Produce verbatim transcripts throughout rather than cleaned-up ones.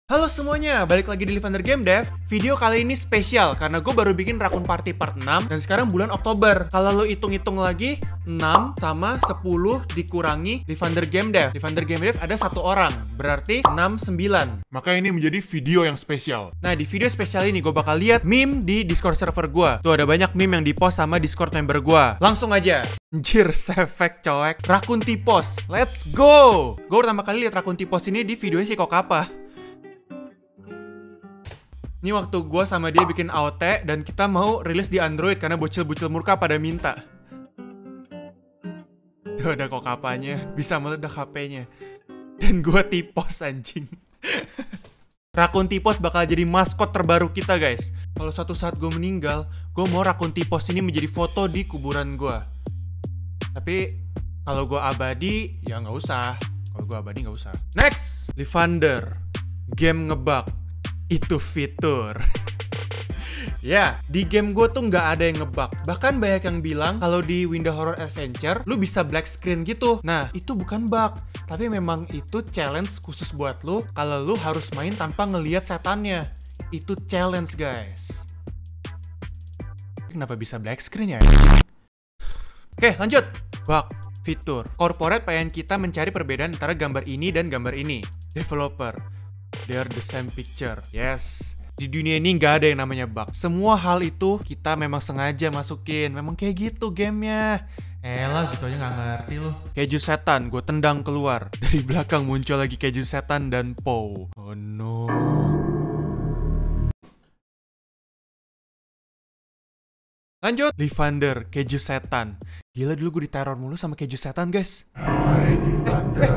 Halo semuanya, balik lagi di Livander Game Dev. Video kali ini spesial karena gue baru bikin Raccoon Party part enam dan sekarang bulan Oktober. Kalau lo hitung-hitung lagi, enam sama sepuluh dikurangi Livander Game Dev. Livander Game Dev ada satu orang, berarti enam, sembilan. Maka ini menjadi video yang spesial. Nah, di video spesial ini gue bakal lihat meme di Discord server gue. Tuh ada banyak meme yang di-post sama Discord member gue. Langsung aja. Anjir, sefek coek. Raccoon T-Pose, let's go! Gue pertama kali lihat Raccoon T-Pose ini di videonya si Kokapa. Ini waktu gue sama dia bikin A O T dan kita mau rilis di Android karena bocil-bocil murka pada minta. Tuh ada Kokapanya, bisa meledak H P-nya. Dan gue T-Pose anjing. Raccoon T-Pose bakal jadi maskot terbaru kita guys. Kalau suatu saat gue meninggal, gue mau Raccoon T-Pose ini menjadi foto di kuburan gue. Tapi kalau gue abadi, ya nggak usah. Kalau gue abadi nggak usah. Next, Livander, game ngebug. Itu fitur. Ya, di game gue tuh nggak ada yang ngebug. Bahkan banyak yang bilang kalau di Windows Horror Adventure lu bisa black screen gitu. Nah, itu bukan bug, tapi memang itu challenge khusus buat lu kalau lu harus main tanpa ngelihat setannya. Itu challenge, guys. Kenapa bisa black screen ya? Oke, lanjut. Bug fitur. Corporate pengen kita mencari perbedaan antara gambar ini dan gambar ini. Developer, they are the same picture. Yes. Di dunia ini nggak ada yang namanya bug. Semua hal itu kita memang sengaja masukin. Memang kayak gitu gamenya. Elah gitu aja nggak ngerti loh. Keju setan, gue tendang keluar. Dari belakang muncul lagi keju setan dan Pow. Oh no. Lanjut. Livander, keju setan. Gila dulu gue diteror mulu sama keju setan guys. Hai Livander.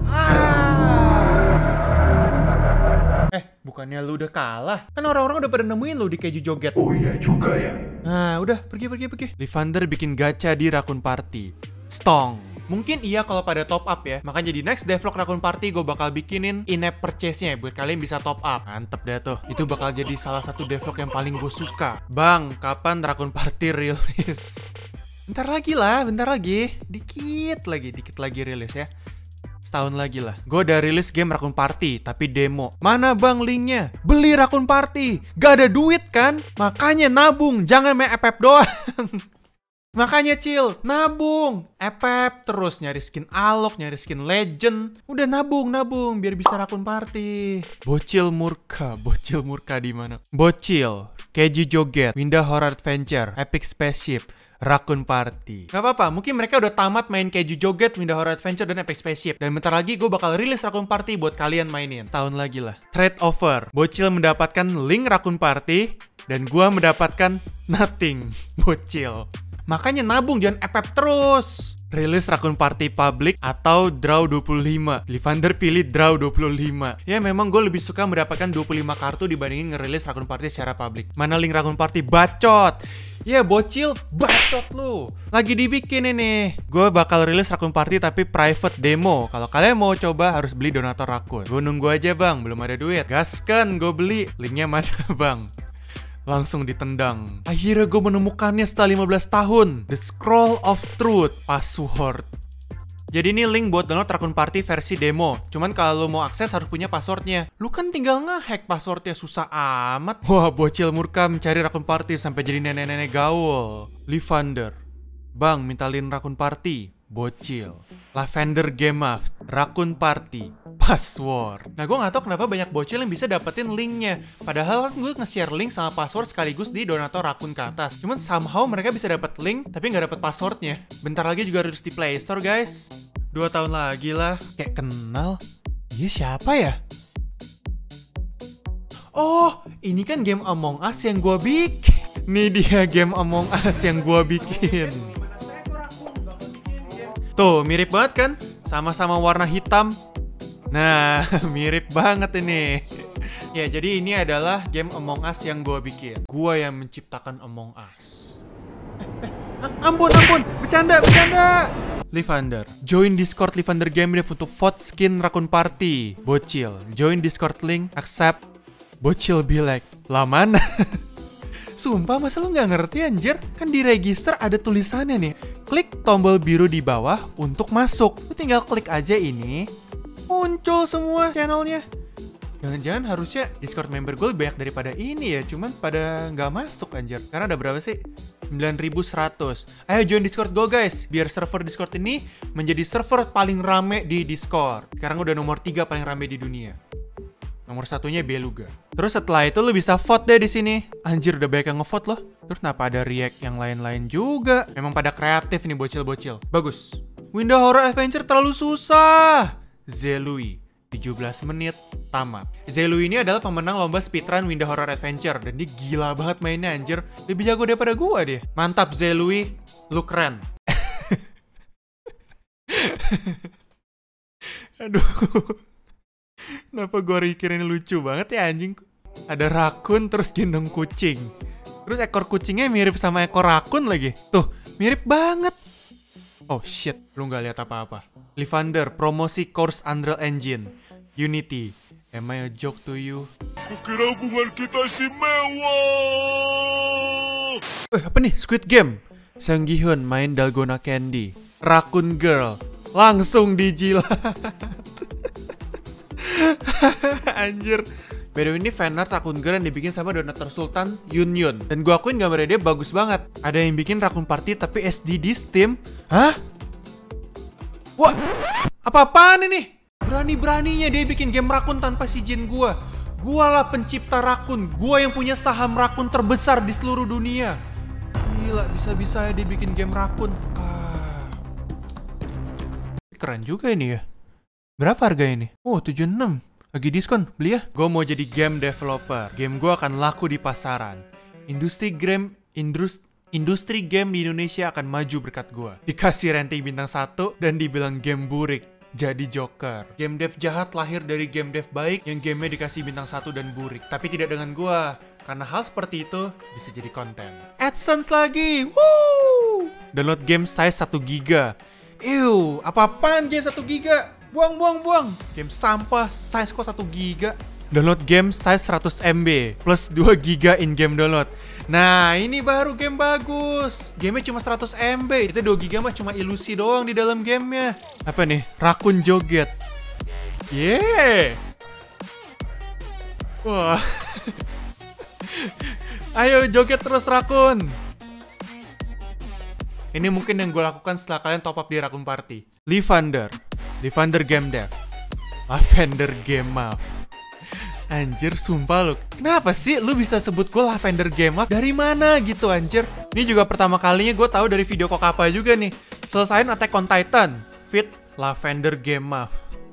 Eh, bukannya lu udah kalah? Kan orang-orang udah pada nemuin lu di keju joget. Oh iya juga ya. Nah, udah, pergi, pergi, pergi. Livander bikin gacha di Raccoon Party. Stong. Mungkin iya kalau pada top up ya. Makanya di next devlog Raccoon Party gue bakal bikinin in-app purchase-nya buat kalian bisa top up. Mantep deh tuh. Itu bakal jadi salah satu devlog yang paling gue suka. Bang, kapan Raccoon Party rilis? Bentar lagi lah, bentar lagi. Dikit lagi, dikit lagi rilis ya. Setahun lagi lah. Gue udah rilis game Raccoon Party, tapi demo. Mana bang linknya? Beli Raccoon Party. Gak ada duit kan? Makanya nabung, jangan main epep doang. Makanya chill, nabung. Epep, terus nyari skin alok, nyari skin legend. Udah nabung, nabung, biar bisa Raccoon Party. Bocil murka, bocil murka di mana? Bocil, keju joget, Windows Horror Adventure, Epic Spaceship, Raccoon Party. Gak apa-apa, mungkin mereka udah tamat main keju joget, Windows Horror Adventure, dan Epic Spaceship. Dan bentar lagi gue bakal rilis Raccoon Party buat kalian mainin. Setahun lagi lah. Trade over. Bocil mendapatkan link Raccoon Party, dan gue mendapatkan nothing. Bocil. Makanya nabung, jangan epep terus. Rilis Raccoon Party public atau draw dua puluh lima. Livander pilih draw dua puluh lima. Ya memang gue lebih suka mendapatkan dua puluh lima kartu dibandingin ngerilis Raccoon Party secara public. Mana link Raccoon Party? Bacot. Ya bocil, bacot lu. Lagi dibikin ini. Gue bakal rilis Raccoon Party tapi private demo. Kalau kalian mau coba harus beli donatur Raccoon. Gue nunggu aja bang, belum ada duit. Gaskan, gue beli. Linknya mana bang? Langsung ditendang. Akhirnya gue menemukannya setelah lima belas tahun. The Scroll of Truth. Password. Jadi ini link buat download Raccoon Party versi demo. Cuman kalau lo mau akses harus punya passwordnya. Lu kan tinggal ngehack passwordnya, susah amat. Wah, bocil murka mencari Raccoon Party sampai jadi nenek-nenek gaul. Livander, bang minta link Raccoon Party. Bocil. Lavender Game of Raccoon Party. Password. Nah gue gak tahu kenapa banyak bocil yang bisa dapetin linknya. Padahal kan gue nge-share link sama password sekaligus di donatur Raccoon ke atas. Cuman somehow mereka bisa dapet link tapi gak dapet passwordnya. Bentar lagi juga rilis di Play Store guys. Dua tahun lagi lah. Kayak kenal. Iya siapa ya? Oh ini kan game Among Us yang gue bikin. Nih dia game Among Us yang gue bikin. Tuh mirip banget kan? Sama-sama warna hitam. Nah, mirip banget ini. Ya, jadi ini adalah game Among Us yang gue bikin. Gue yang menciptakan Among Us. Eh, eh, ampun, ampun, bercanda, bercanda. Livander, join Discord Livander Game Dev untuk vote skin Raccoon Party. Bocil, join Discord link, accept. Bocil be like, lah mana? Sumpah, masa lu nggak ngerti anjir? Kan di register ada tulisannya nih. Klik tombol biru di bawah untuk masuk. Lu tinggal klik aja ini. Muncul semua channelnya. Jangan-jangan harusnya Discord member gue lebih banyak daripada ini ya. Cuman pada nggak masuk anjir. Karena ada berapa sih? sembilan ribu seratus. Ayo join Discord gue guys. Biar server Discord ini menjadi server paling rame di Discord. Sekarang udah nomor tiga paling rame di dunia. Nomor satunya Beluga. Terus setelah itu lo bisa vote deh di sini. Anjir udah banyak yang ngevote loh. Terus kenapa ada react yang lain-lain juga? Memang pada kreatif nih bocil-bocil. Bagus. Winda Horror Adventure terlalu susah. Zelui. tujuh belas menit tamat. Zelui ini adalah pemenang lomba speedrun Winda Horror Adventure. Dan dia gila banget mainnya anjir. Lebih jago daripada gua dia. Mantap Zelui. Lu keren. Aduh. Kenapa gua mikirin lucu banget ya anjing. Ada rakun terus gendong kucing. Terus ekor kucingnya mirip sama ekor rakun lagi. Tuh, mirip banget. Oh shit, lu gak lihat apa-apa. Livander, promosi course Unreal Engine. Unity, am I a joke to you? Kukira hubungan kita istimewa. Eh, apa nih? Squid Game. Sang Gi-hun main Dalgona Candy. Raccoon Girl, langsung dijilat. Anjir. By the way, ini fanart Raccoon Girl yang dibikin sama donatur Sultan Yun Yun. Dan gue akuin gambarnya dia bagus banget. Ada yang bikin Raccoon Party tapi S D di Steam. Hah? Wah, apa-apaan ini? Berani-beraninya dia bikin game Raccoon tanpa izin gue. Gue lah pencipta Raccoon. Gue yang punya saham Raccoon terbesar di seluruh dunia. Gila, bisa-bisa ya dia bikin game Raccoon. Ah. Keren juga ini ya. Berapa harga ini? Oh, tujuh puluh enam. Lagi diskon, beli ya. Gue mau jadi game developer. Game gue akan laku di pasaran. Industri game industri industri game di Indonesia akan maju berkat gue. Dikasih ranting bintang satu dan dibilang game burik. Jadi Joker. Game dev jahat lahir dari game dev baik yang gamenya dikasih bintang satu dan burik. Tapi tidak dengan gue. Karena hal seperti itu bisa jadi konten. AdSense lagi. Woo! Download game size satu giga. Ew, apa-apaan game satu giga? Buang, buang, buang. Game sampah, size kok satu giga. Download game size seratus megabyte plus dua giga in-game download. Nah, ini baru game bagus. Gamenya cuma seratus megabyte. Itu dua giga mah cuma ilusi doang di dalam gamenya. Apa nih? Raccoon joget. Yeay. Wah. Ayo joget terus Raccoon. Ini mungkin yang gue lakukan setelah kalian top up di Raccoon Party. Livander. Livander Game Dev. Lavender Game Mav. Anjir, sumpah lu. Kenapa sih lu bisa sebut gue Lavender Game Mav? Dari mana gitu anjir? Ini juga pertama kalinya gue tahu dari video Kokapa juga nih. Selesain Attack on Titan. Fit Lavender Game Mav.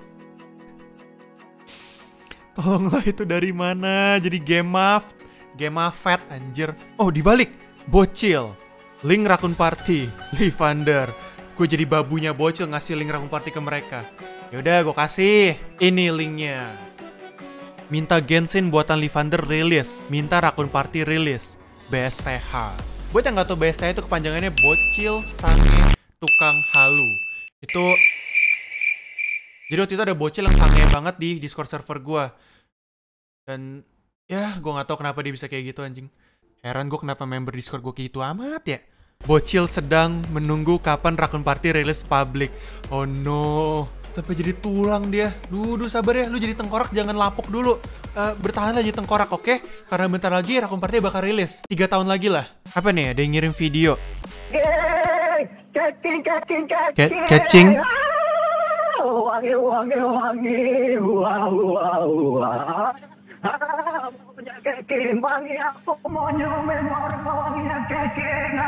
Tolonglah itu dari mana? Jadi Game Mav. Game Mav Fat anjir. Oh dibalik. Bocil. Link Raccoon Party. Livander. Gue jadi babunya bocil ngasih link Raccoon Party ke mereka. Yaudah gue kasih. Ini linknya. Minta Genshin buatan Livander rilis. Minta Raccoon Party rilis. B S T H. Buat yang gak tau B S T H itu kepanjangannya Bocil Sange Tukang Halu. Itu jadi waktu itu ada bocil yang sange banget di Discord server gue. Dan ya gue gak tau kenapa dia bisa kayak gitu anjing. Heran gue kenapa member Discord gue kayak gitu amat ya. Bocil sedang menunggu kapan Raccoon Party rilis public. Oh no. Sampai jadi tulang dia. Duh, duh sabar ya. Lu jadi tengkorak jangan lapuk dulu. uh, Bertahan aja tengkorak oke okay? Karena bentar lagi Raccoon Party bakal rilis. Tiga tahun lagi lah. Apa nih ada yang ngirim video. Catching, catching, Ca Catching. Wangi, wangi, wangi. Wah, wah, wah. Aku punya catching. Wangi, aku mau nyobain wanginya catching.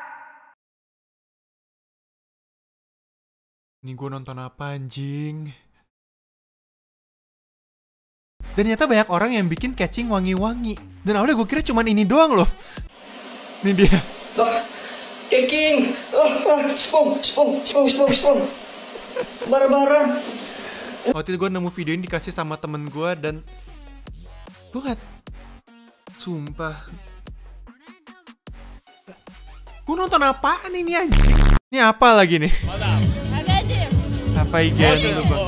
Ini gue nonton apa anjing? Dan ternyata banyak orang yang bikin catching wangi-wangi. Dan awalnya gue kira cuman ini doang loh. Ini dia. Oh, catching. Oh, oh, spong, spong, spong, spong, spong. Bara-bara. Waktu itu gue nemu video ini dikasih sama temen gue dan gue gak... Sumpah. Gue nonton apaan ini anjing? Ini apa lagi nih? Apa igen dulu bang?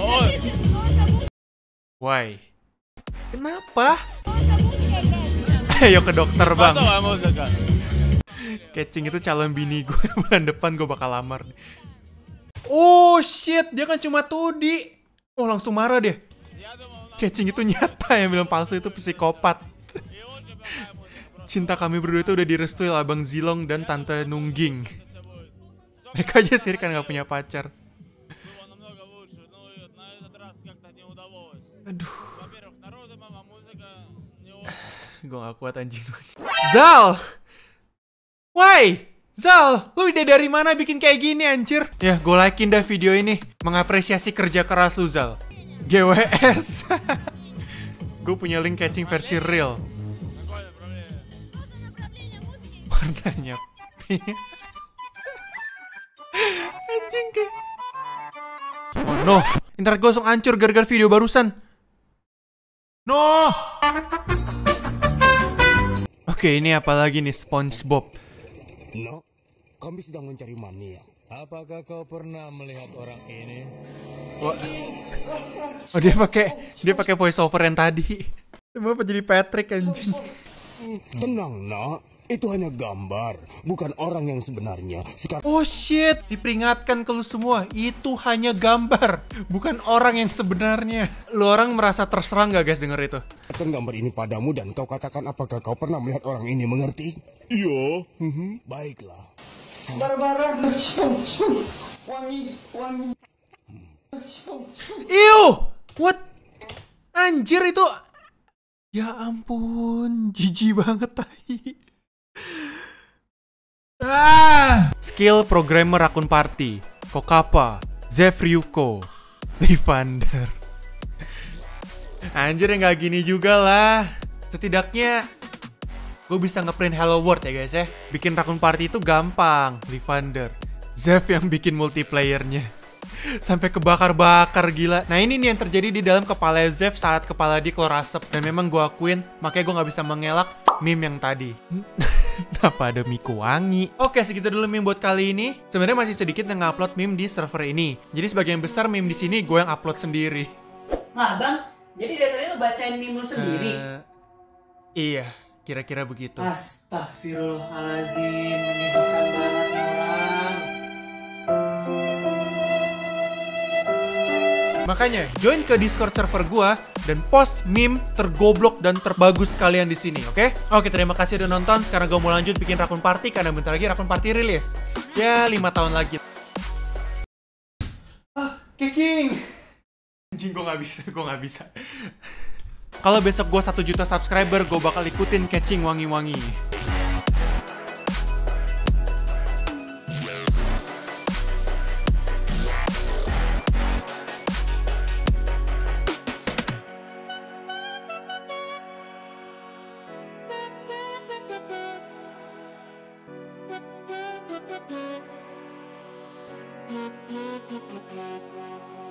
Why? Kenapa? Ayo ke dokter bang. Catching itu calon bini gue. Bulan depan gue bakal lamar. Oh shit, dia kan cuma two D. Oh langsung marah dia. Catching itu nyata, yang bilang palsu itu psikopat. Cinta kami berdua itu udah direstui lah Bang Zilong dan Tante Nungging. Mereka aja sih kan gak punya pacar. Aduh. Gue gak kuat anjing. Zal! Why? Zal, lu ide dari mana bikin kayak gini anjir? Ya, gue likein dah video ini. Mengapresiasi kerja keras lu, Zal. G W S. Gue punya link catching versi real. Warnanya pink. Anjing kayak. Oh no, internet gue langsung hancur gara-gara video barusan. No. Oke, ini apa lagi nih, SpongeBob? No, kami sedang mencari mania. Apakah kau pernah melihat orang ini? Wah. Oh, dia pakai dia pakai voice over yang tadi. Semua apa jadi Patrick anjing? Tenang, nak. Itu hanya gambar, bukan orang yang sebenarnya. Sekarang Oh shit, diperingatkan ke lu semua, itu hanya gambar, bukan orang yang sebenarnya. Lu orang merasa terserang gak guys denger itu? gambar ini padamu dan kau katakan apakah kau pernah melihat orang ini, mengerti? Iya. Mhm. Baiklah. Barbara, spoong, spoong. Wangi, wangi. Ew, what? Anjir itu. Ya ampun, jijik banget tai. Ah. Skill programmer akun party, Kokapa, Zefryuko, Livander. Anjir yang gak gini juga lah. Setidaknya gue bisa ngeprint Hello World ya guys ya. Bikin rakun party itu gampang. Livander, Zef yang bikin multiplayernya sampai kebakar-bakar gila. Nah ini nih yang terjadi di dalam kepala Zef saat kepala dia keluar asap. Dan memang gue akuin, makanya gue gak bisa mengelak meme yang tadi. Kenapa ada Miku wangi? Oke, segitu dulu meme buat kali ini. Sebenarnya masih sedikit yang ngupload meme di server ini. Jadi sebagian besar meme di sini gue yang upload sendiri. Nah bang, jadi dari tadi lu bacain meme lu sendiri? Uh, iya, kira-kira begitu. Astagfirullahaladzim, menyebalkan banget nih orang. Makanya join ke Discord server gua dan post meme tergoblok dan terbagus kalian di sini, oke? Okay? Oke, terima kasih udah nonton. Sekarang gua mau lanjut bikin rakun party karena bentar lagi rakun party rilis. Ya, lima tahun lagi. Ah, Keking. Anjing, gua nggak bisa, gua nggak bisa. Kalau besok gua satu juta subscriber, gua bakal ikutin catching wangi-wangi. Thank you.